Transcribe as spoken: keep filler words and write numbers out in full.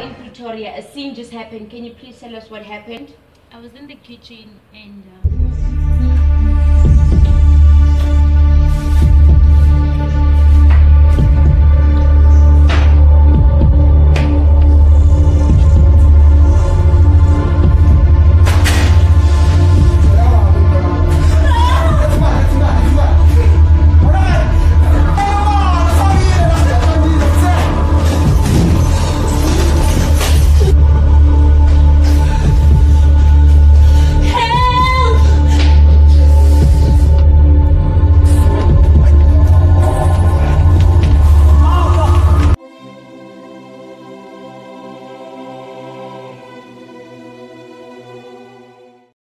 in Pretoria. A scene just happened. Can you please tell us what happened? I was in the kitchen and uh,